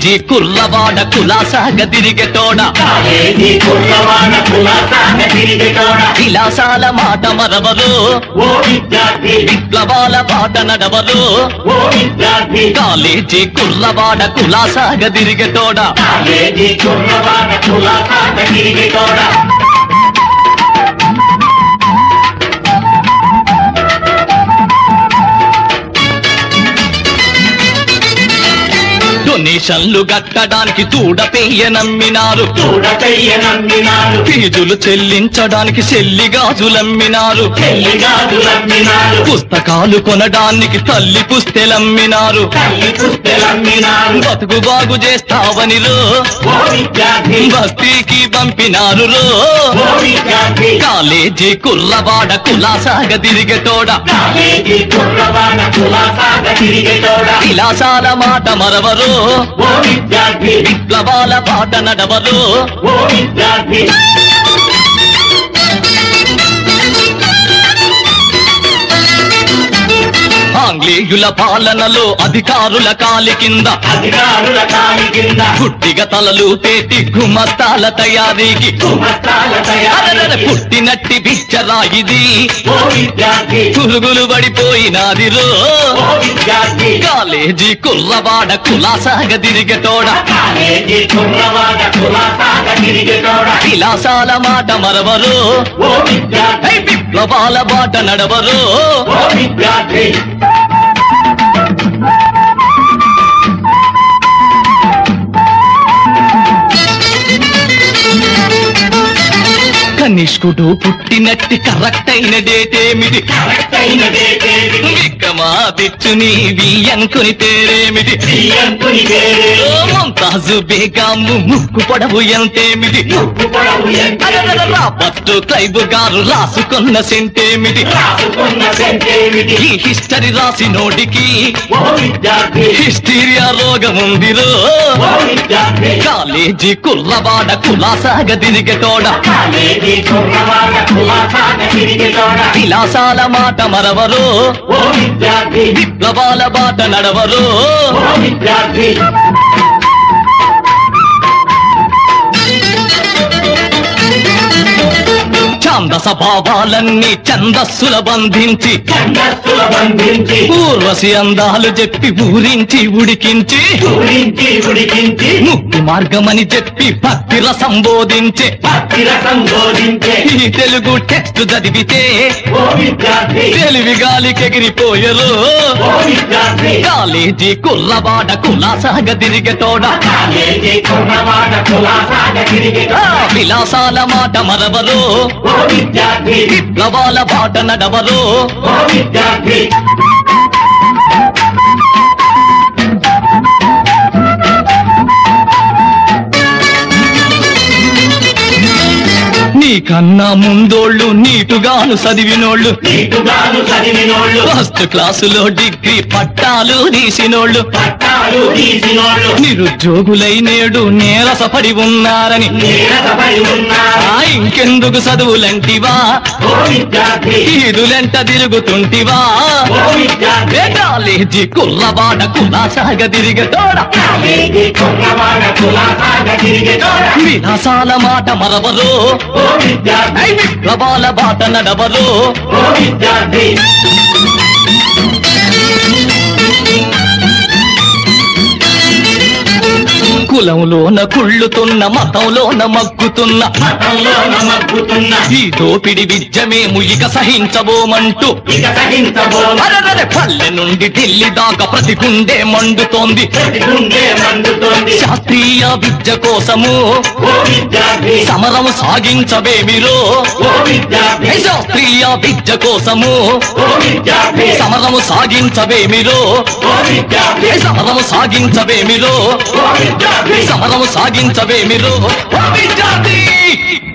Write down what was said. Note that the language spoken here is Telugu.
కాలేజీ కుర్రవాడ కులాసాగ తిరిగెటోడ విలాసాల మాట మరవరు విప్లవాల బాట నడవరు కాలేజీ కుర్రవాడ కులాసాగ తిరిగెటోడ డొనేషన్లు కట్టడానికి చూడపెయ్య నమ్మినారు ఫీజులు చెల్లించడానికి చెల్లిగాజులమ్మినారు పుస్తకాలు కొనడానికి తల్లి పుస్తెలమ్మినారు బతుకు బాగు చేస్తావనిరో బస్తీకి పంపినారు కాలేజీ కుర్రవాడ కులాసాగ తిరిగెటోడ విలాసాల మాట మరవరు విప్లవాల బాట నడవరు ఆంగ్లేయుల పాలనలో అధికారుల కాలి కింద గుడ్డిగా తలలు పేటి గుమస్తాల తయారీకి పుట్టినట్టి బిచ్చరా ఇది పురుగులు పడిపోయినాదిరో కాలేజీ కుర్రవాడ కులాసాగ తిరిగెటోడ విలాసాల మాట మరవరు విప్లవాల బాట నడవరు కనిష్కుడు పుట్టినట్టి కరెక్ట్ అయిన డేటేమిటి విక్కమా తెచ్చుని వియ్యంకుని పేరేమిటి ముంతాజు బేగము ముక్కు పొడవు ఎంతేమిటి రాబర్టు క్లైవ్ గారు రాసుకున్న సెంటేమిటి ఈ హిస్టరీ రాసినోడికి హిస్టీరియా రోగం ఉందిరో కాలేజీ కుర్రవాడ కులాసాగ తిరిగెటోడ విలాసాల మాట మరవరు విప్లవాల బాట నడవరు ఛాందస భావాలన్నీ ఛందస్సుల బంధించి ఊర్వశి అందాలు చెప్పి ఊరించి ఉడికించి ముక్తి మార్గమని చెప్పి భక్తిర సంబోధించే ఈ తెలుగు టెక్స్ట్ చదివితే తెలివి గాలికెగిరిపోయరు కాలేజీ కుర్రవాడ కులాసాగ తిరిగెటోడ విలాసాల మాట మరవరు విప్లవాల బాట నడవరు నీకన్నా ముందోళ్ళు నీటుగాను చదివినోళ్ళు ఫస్ట్ క్లాసులో డిగ్రీ పట్టాలు తీసినోళ్ళు నిరుద్యోగులై నేడు నేరసపడి ఉన్నారని ఇంకెందుకు చదువులంటివా ఈదులెంట తిరుగుతుంటివా కాలేజీ కుర్రవాడ కులాసాగ తిరిగెటోడ విలాసాల మాట మరవరు విప్లవాల బాట నడవరు కులంలోన కుళ్ళుతున్న మతంలోన మగ్గుతున్న ఈ దోపిడి విద్యమేము ఇక సహించబోమంటూ పల్లె నుండి ఢిల్లీ దాకా ప్రతి గుండె మండుతోంది శాస్త్రీయ విద్య కోసము సమరం సాగించవేమిరో శాస్త్రీయ విద్య కోసము సమరము సాగించవేమిరో సమరము సాగించవేమిరో సమరము సాగించవేమిరో విద్యార్థి